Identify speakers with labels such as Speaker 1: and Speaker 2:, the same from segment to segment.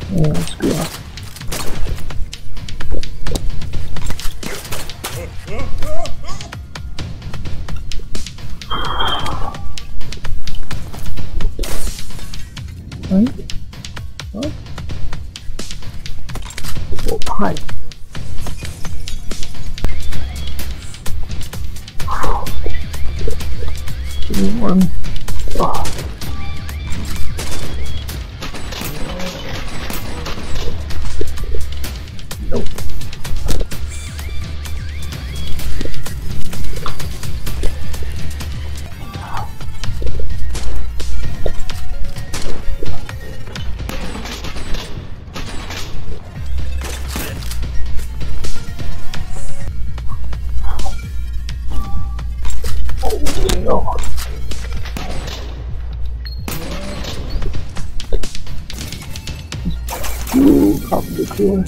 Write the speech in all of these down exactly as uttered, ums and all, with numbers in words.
Speaker 1: Yeah, screw off. Right? What? Oh, hi. Give me one. Oh. Nope. Oh, no. Ooh, probably cooler.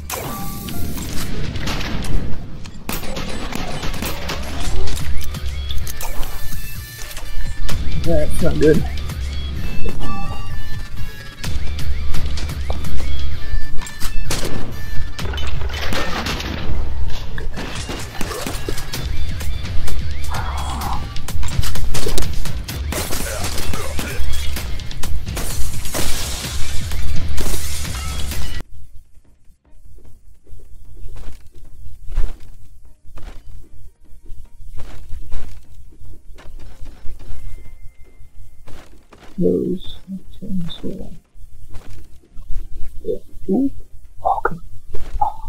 Speaker 1: That's not good. Those things will. Yeah. Ooh. Oh, come on. Oh.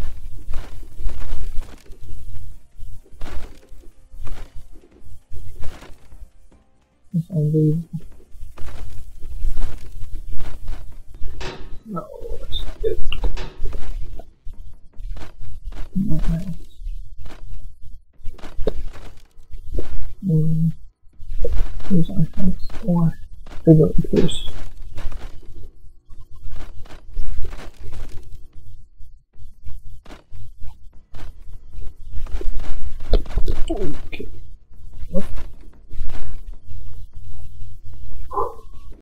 Speaker 1: That's unbelievable. No, that's not good. Not nice. Mm. Here's our house. Or the road first. Okay.